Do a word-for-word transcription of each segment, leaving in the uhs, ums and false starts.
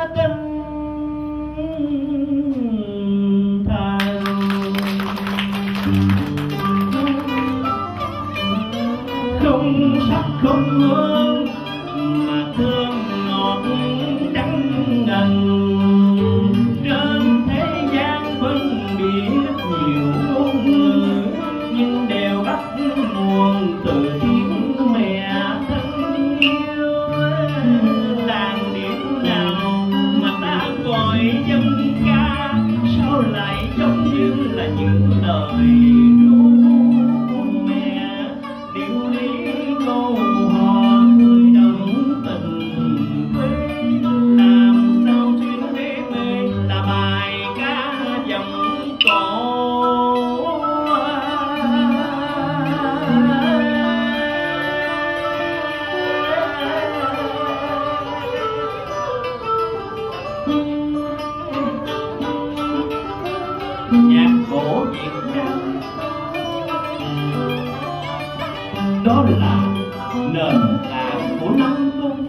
kinh thần. Không sắc không hương mà thương ngọt đắng ngần. Trên thế gian phân biệt nhiều ngôn ngữ, nhưng đều bắt nguồn từ tiếng mẹ thân yêu. Làn điệu nào mà ta gọi dân ca, sao lại giống như là những lời ru mẹ. Điệu lý câu hò cười đậm tình quê, làm sao xuyên đế mê là bài ca dòng cổ. Nhạc cổ Việt Nam đó là nền tảng của năm cung.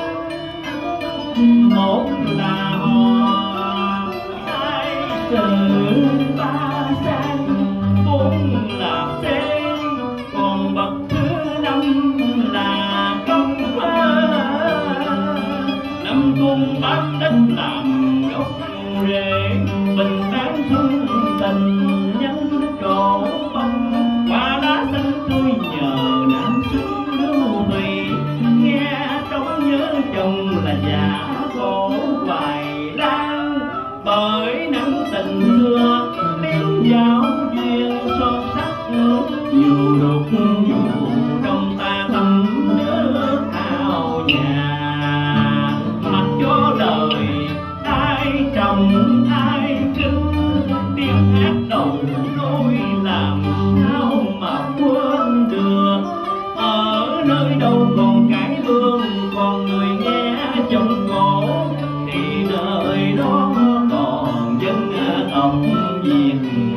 Một là hò, hai từ ba sang, bốn là tên, còn bậc thứ năm là công thơ. Năm cung bát đất làm gốc rễ, bình tán xuân tình nhân trổ bông. Qua lá xanh tươi nhờ nam xưa lưu thùy, nghe trong nhớ chồng là giả cổ hoài lang. Bởi nắng tình xưa đến giao duyên son sắc, dù đục dù trong ta thầm nhớ ao nhà. Mặc cho đời ai trồng ai kinh, tiếng hát đầu đôi làm sao mà quên được. Ở nơi đâu còn cải lương, còn người nghe trong cổ, thì nơi đó còn dân tộc Việt